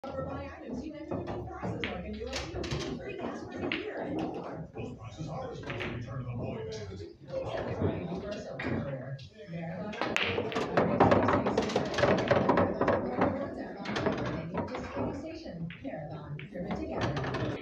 Or buy items you mentioned to prices like a new SUV, free gas for a year, and more. Those prices are as low as return of the boy band. Thanks everybody for a soap career. Marathon. Station. Marathon. Driven together.